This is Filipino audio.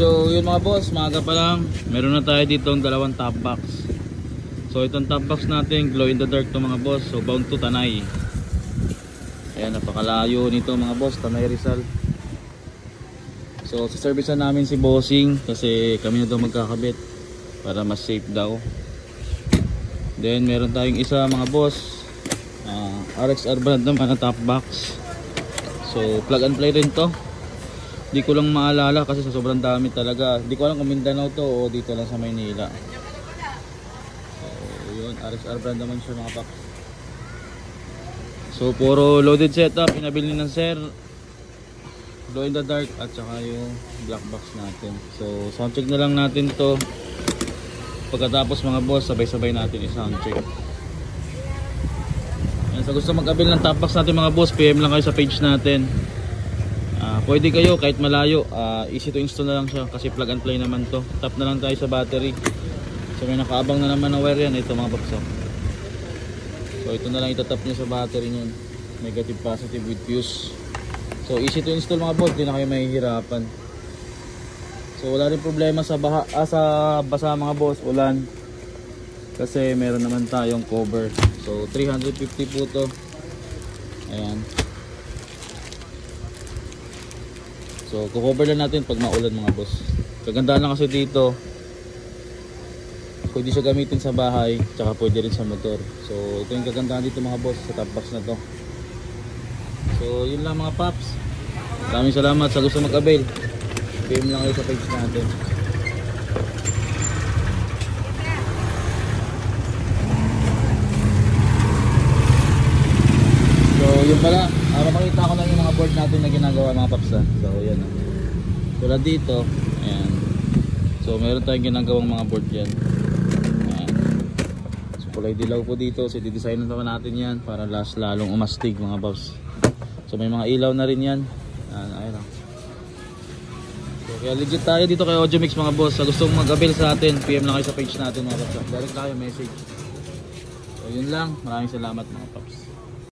So yun mga boss, maaga pa lang, meron na tayo dito ang dalawang top box. So itong top box natin, glow in the dark to mga boss. So bound to Tanay. Ayan, napakalayo nito mga boss, Tanay Rizal. So sa service na namin si Bossing kasi kami na daw magkakabit para mas safe daw. Then meron tayong isa mga boss, RXR brand naman na top box. So plug and play rin to. Di ko lang maalala kasi sa sobrang dami talaga. Di ko alam kung Mindanao to o dito lang sa Maynila. So yun, RXR brand naman siya mga box. So puro loaded setup pinabili ng sir. Glow in the dark at saka yung black box natin. So sound check na lang natin to. Pagkatapos mga boss, sabay-sabay natin i-sound check. Yan, sa gusto mag-avail ng top box natin mga boss, PM lang kayo sa page natin. Pwede kayo kahit malayo, easy to install na lang siya kasi plug and play naman to. Tap na lang tayo sa battery. So may nakaabang na naman na wire yan, ito mga box. So ito na lang itatap nyo sa battery nyo. Negative positive with fuse. So easy to install mga boss, di na kayo mahihirapan. So wala rin problema sa basa mga boss, ulan. Kasi meron naman tayong cover. So 350 po to. Ayan. So kukover lang natin pag maulan mga boss. Kagandahan lang kasi dito, pwede siya gamitin sa bahay, tsaka pwede rin sa motor. So ito yung kagandahan dito mga boss sa top box na to. So yun lang mga paps. Maraming salamat sa gusto mag-avail. PM lang kayo sa page natin. So yun pala, mapakita ko lang yung mga board natin na ginagawa mga paps. So yan. Tulad dito, ayan. So meron tayong ginagawang mga board yan. Ayan. So kulay dilaw po dito. So didesign naman natin yan para lalong umastig mga paps. So may mga ilaw na rin yan. Ayun lang. So kaya legit tayo dito kay Audiomix mga boss. Sa gusto mong mag-avail sa atin, PM lang kayo sa page natin mga paps. Direct tayo message. So yun lang. Maraming salamat mga paps.